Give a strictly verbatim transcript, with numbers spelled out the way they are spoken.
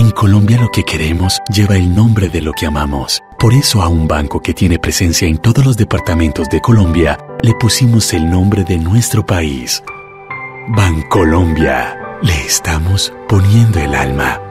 En Colombia lo que queremos lleva el nombre de lo que amamos. Por eso a un banco que tiene presencia en todos los departamentos de Colombia, le pusimos el nombre de nuestro país. Bancolombia. Le estamos poniendo el alma.